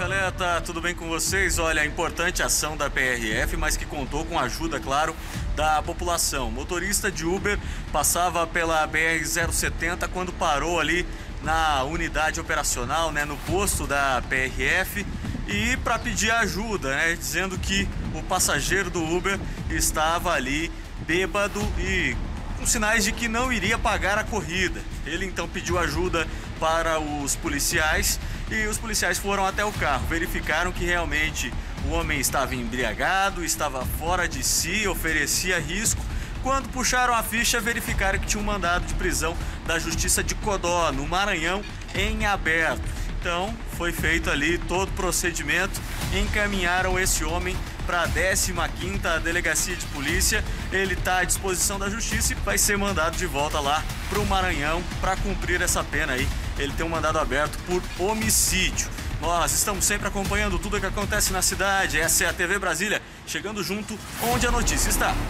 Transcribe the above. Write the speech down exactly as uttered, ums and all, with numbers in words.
Veleta, tudo bem com vocês? Olha, a importante ação da P R F, mas que contou com a ajuda, claro, da população. O motorista de Uber passava pela B R zero setenta quando parou ali na unidade operacional, né, no posto da P R F, e para pedir ajuda, né, dizendo que o passageiro do Uber estava ali bêbado e com sinais de que não iria pagar a corrida. Ele então pediu ajuda para os policiais e os policiais foram até o carro, verificaram que realmente o homem estava embriagado, estava fora de si, oferecia risco. Quando puxaram a ficha, verificaram que tinha um mandado de prisão da Justiça de Codó, no Maranhão, em aberto. Então, foi feito ali todo o procedimento, encaminharam esse homem para a décima quinta Delegacia de Polícia. Ele está à disposição da Justiça e vai ser mandado de volta lá para o Maranhão para cumprir essa pena aí. Ele tem um mandado aberto por homicídio. Nós estamos sempre acompanhando tudo o que acontece na cidade. Essa é a T V Brasília, chegando junto onde a notícia está.